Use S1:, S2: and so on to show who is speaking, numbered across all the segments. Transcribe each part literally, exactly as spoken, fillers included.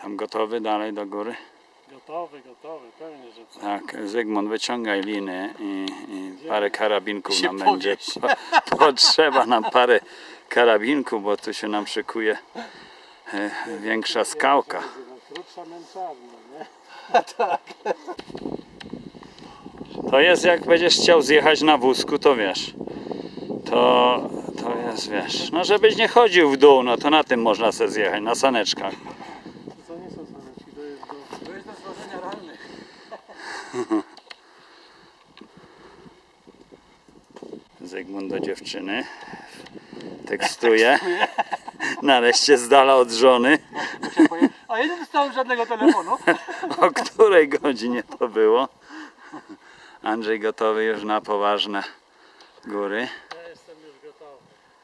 S1: Tam gotowy dalej do góry?
S2: Gotowy, gotowy, pewnie, że tak.
S1: Tak, Zygmunt, wyciągaj liny i, i parę karabinków
S2: się
S1: nam będzie.
S2: podnieś.
S1: Po, potrzeba nam parę karabinków, bo tu się nam szykuje e, większa skałka.
S2: Krótsza męczarnia, nie?
S1: To jest, jak będziesz chciał zjechać na wózku, to wiesz. To, to jest, wiesz. No żebyś nie chodził w dół, no to na tym można sobie zjechać, na saneczkach.
S2: To nie są saneczki, to jest do, to jest do złożenia ralnych.
S1: Zygmunt do dziewczyny tekstuje. Nareszcie z dala od żony.
S2: A ja nie dostałem żadnego telefonu.
S1: O której godzinie to było? Andrzej gotowy już na poważne góry.
S2: Ja jestem już gotowy.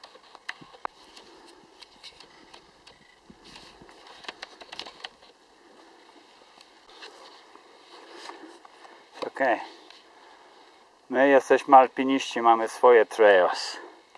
S1: Okej. Okay. My jesteśmy alpiniści, mamy swoje trails.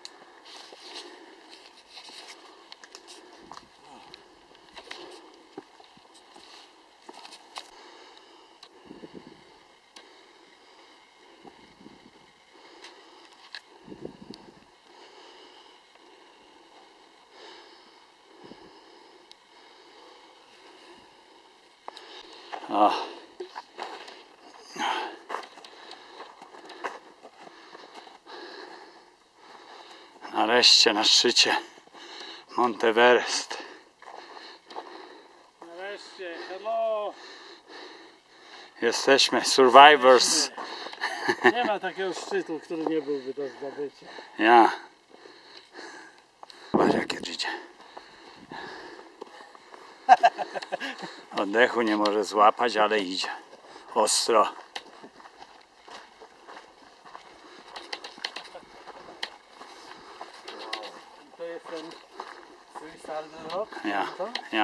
S1: O. Nareszcie na szczycie Mount Everest.
S2: Nareszcie, hello!
S1: Jesteśmy survivors.
S2: Nie ma takiego szczytu, który nie byłby do zdobycia.
S1: Ja. Zobacz jakie idzie. Oddechu nie może złapać, ale idzie. Ostro.
S2: To jest ten Suicidal Rock?
S1: Ja,
S2: To?
S1: ja.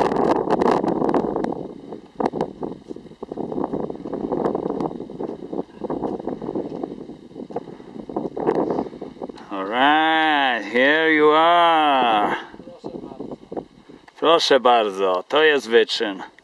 S1: Alright, here you are.
S2: Proszę bardzo.
S1: Proszę bardzo, to jest wyczyn.